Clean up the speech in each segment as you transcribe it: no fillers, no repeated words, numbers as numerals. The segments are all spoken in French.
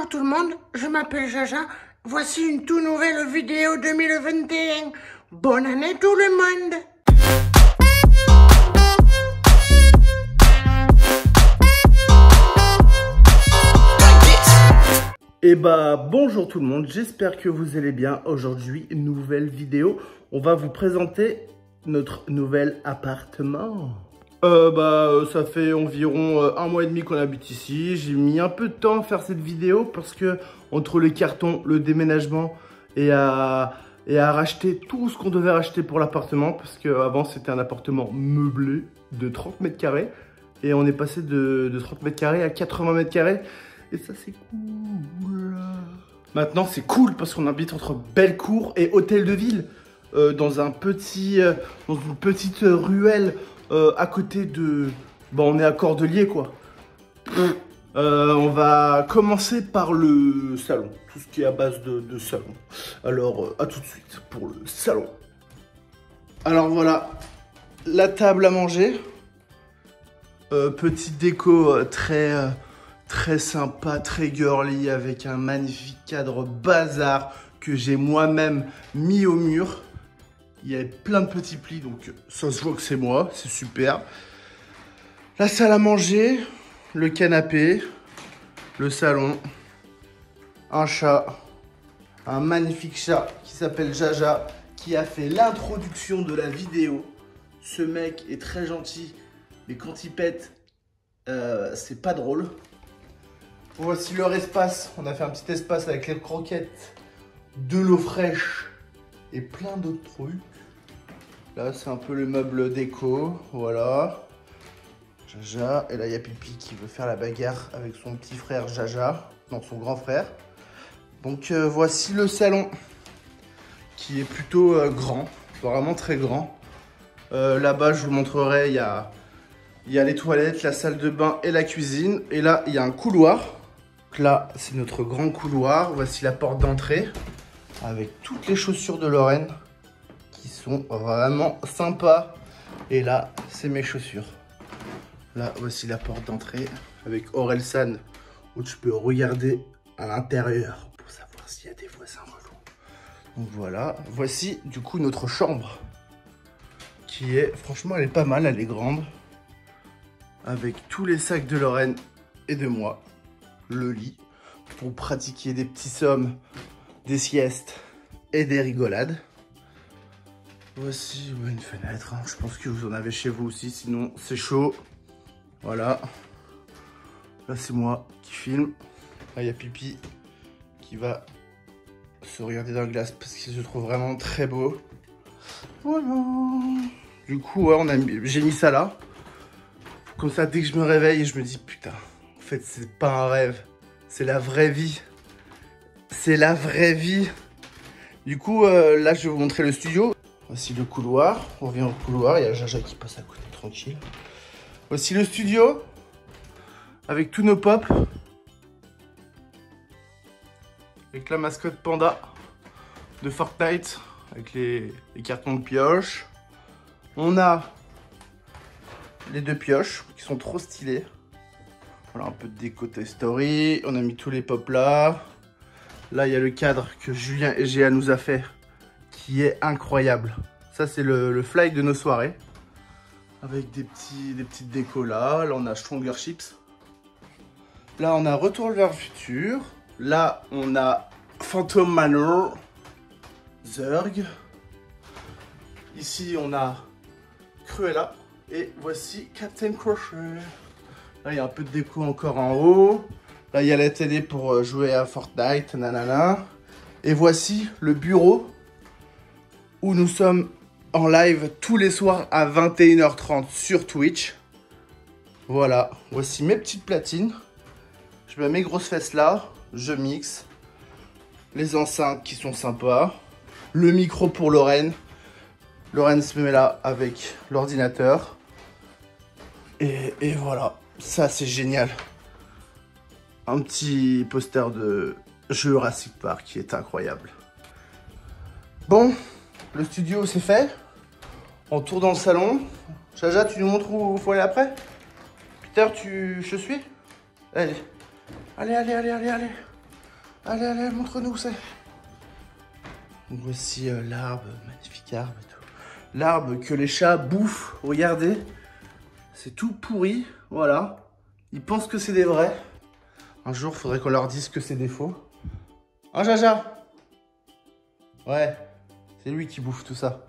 Bonjour tout le monde, je m'appelle Jaja. Voici une toute nouvelle vidéo 2021. Bonne année tout le monde. Et bonjour tout le monde, j'espère que vous allez bien. Aujourd'hui, nouvelle vidéo. On va vous présenter notre nouvel appartement. Ça fait environ 1 mois et demi qu'on habite ici. J'ai mis un peu de temps à faire cette vidéo parce que entre les cartons, le déménagement et à racheter tout ce qu'on devait racheter pour l'appartement, parce qu'avant c'était un appartement meublé de 30 mètres carrés et on est passé de 30 mètres carrés à 80 mètres carrés et ça c'est cool. Maintenant c'est cool parce qu'on habite entre Bellecour et Hôtel de Ville, dans une petite ruelle. À côté de... on est à Cordeliers, quoi. On va commencer par le salon. Tout ce qui est à base de salon. Alors, à tout de suite pour le salon. Alors, voilà. La table à manger. Petite déco très sympa, très girly, avec un magnifique cadre bazar que j'ai moi-même mis au mur. Il y a plein de petits plis, donc ça se voit que c'est moi, c'est super. La salle à manger, le canapé, le salon, un chat, un magnifique chat qui s'appelle Jaja, qui a fait l'introduction de la vidéo. Ce mec est très gentil, mais quand il pète, c'est pas drôle. Voici leur espace, on a fait un petit espace avec les croquettes, de l'eau fraîche et plein d'autres trucs. Là, c'est un peu le meuble déco, voilà. Jaja, et là, il y a Pipi qui veut faire la bagarre avec son petit frère Jaja, non, son grand frère. Donc, voici le salon, qui est plutôt grand, vraiment très grand. Là-bas, je vous montrerai, il y a les toilettes, la salle de bain et la cuisine. Et là, il y a un couloir. Donc là, c'est notre grand couloir. Voici la porte d'entrée, avec toutes les chaussures de Lorraine, qui sont vraiment sympas. Et là, c'est mes chaussures. Là, voici la porte d'entrée avec Orelsan, où tu peux regarder à l'intérieur pour savoir s'il y a des voisins relous. Donc voilà, voici du coup notre chambre, qui est, franchement, elle est pas mal, elle est grande. Avec tous les sacs de Lorraine et de moi. Le lit, pour pratiquer des petits sommes, des siestes et des rigolades. Voici une fenêtre, hein. Je pense que vous en avez chez vous aussi, sinon c'est chaud. Voilà. Là c'est moi qui filme. Là il y a Pipi qui va se regarder dans la glace parce qu'il se trouve vraiment très beau. Voilà. Du coup ouais, j'ai mis ça là. Comme ça dès que je me réveille je me dis putain, en fait c'est pas un rêve, c'est la vraie vie. C'est la vraie vie. Du coup là je vais vous montrer le studio. Voici le couloir, on revient au couloir, il y a Jaja qui passe à côté tranquille. Voici le studio, avec tous nos pops. Avec la mascotte panda de Fortnite, avec les cartons de pioche. On a les 2 pioches qui sont trop stylées. Voilà un peu de déco Toy Story, on a mis tous les pops là. Là il y a le cadre que Julien et Géa nous a fait, qui est incroyable. Ça c'est le fly de nos soirées. Avec des petites décos là. Là on a Stronger Chips. Là on a Retour vers le futur. Là on a Phantom Manor. Zurg. Ici on a Cruella. Et voici Captain Crochet. Là il y a un peu de déco encore en haut. Là il y a la télé pour jouer à Fortnite. Nanana. Et voici le bureau où nous sommes en live tous les soirs à 21h30 sur Twitch. Voilà, voici mes petites platines. Je mets mes grosses fesses là, je mixe. Les enceintes qui sont sympas. Le micro pour Lorraine. Lorraine se met là avec l'ordinateur. Et voilà, ça c'est génial. Un petit poster de Jurassic Park qui est incroyable. Bon. Le studio c'est fait. On tourne dans le salon. Jaja, tu nous montres où il faut aller après? Peter, je suis? Allez. Allez. Allez, allez, montre-nous où c'est. Donc voici l'arbre, magnifique arbre et tout. L'arbre que les chats bouffent, regardez. C'est tout pourri, voilà. Ils pensent que c'est des vrais. Un jour, il faudrait qu'on leur dise que c'est des faux. Hein, Jaja? Ouais, c'est lui qui bouffe tout ça.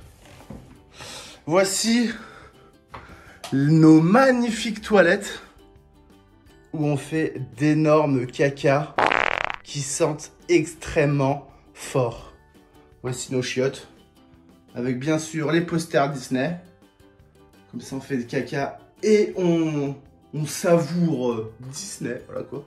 Voici nos magnifiques toilettes où on fait d'énormes caca qui sentent extrêmement fort. Voici nos chiottes avec bien sûr les posters Disney. Comme ça on fait des caca et on savoure Disney, voilà quoi.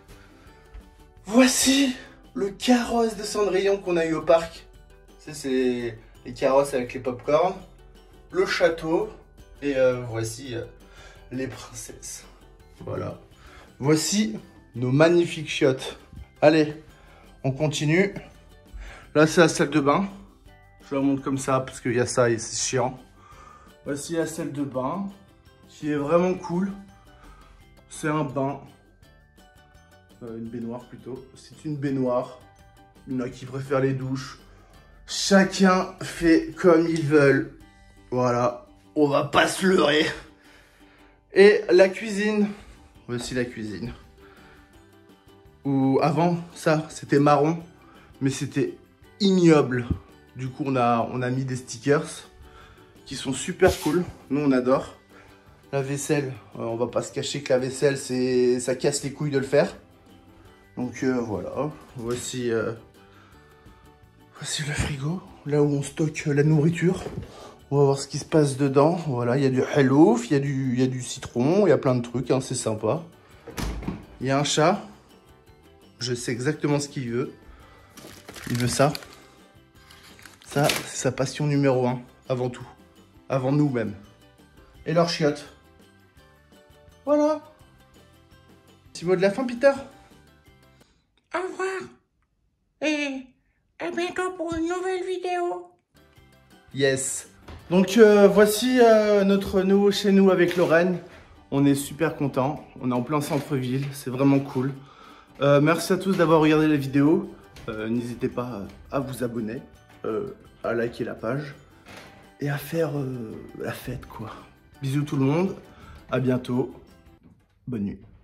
Voici le carrosse de Cendrillon qu'on a eu au parc. Ça c'est les carrosses avec les pop-corn. Le château et voici les princesses. Voilà. Voici nos magnifiques chiottes. Allez, on continue. Là, c'est la salle de bain. Je la montre comme ça parce qu'il y a ça et c'est chiant. Voici la salle de bain qui est vraiment cool. C'est un bain. Une baignoire plutôt. C'est une baignoire. Il y en a qui préfèrent les douches. Chacun fait comme ils veulent. Voilà, on va pas se leurrer. Et la cuisine. Voici la cuisine. Où avant, ça, c'était marron. Mais c'était ignoble. Du coup, on a mis des stickers qui sont super cool. Nous, on adore. La vaisselle, on va pas se cacher que la vaisselle, ça casse les couilles de le faire. Donc voilà. Voici le frigo. Là où on stocke la nourriture. On va voir ce qui se passe dedans. Voilà, il y a du hello, il y a du citron, il y a plein de trucs, hein, c'est sympa. Il y a un chat. Je sais exactement ce qu'il veut. Il veut ça. Ça, c'est sa passion numéro 1, avant tout. Avant nous-mêmes. Et leurs chiottes. Voilà. Petit mot de la fin, Peter? Au revoir. Et à bientôt pour une nouvelle vidéo. Yes. Donc voici notre nouveau chez nous avec Lorraine. On est super contents. On est en plein centre-ville. C'est vraiment cool. Merci à tous d'avoir regardé la vidéo. N'hésitez pas à vous abonner, à liker la page et à faire la fête quoi. Bisous tout le monde. À bientôt. Bonne nuit.